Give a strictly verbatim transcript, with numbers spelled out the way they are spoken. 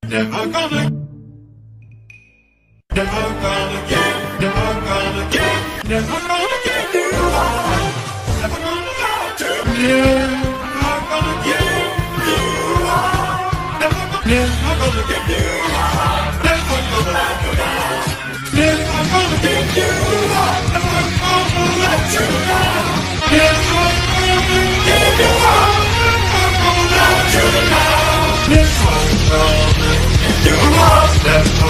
Never gonna, never gonna get, never gonna get, never gonna get you out. Never gonna lie to you. Never gonna get you out. Never gonna, never gonna get you out. Never gonna let you down. Never gonna get you out. Never gonna let you down. Never gonna get you out. Never gonna let you down. Never gonna get you out. Never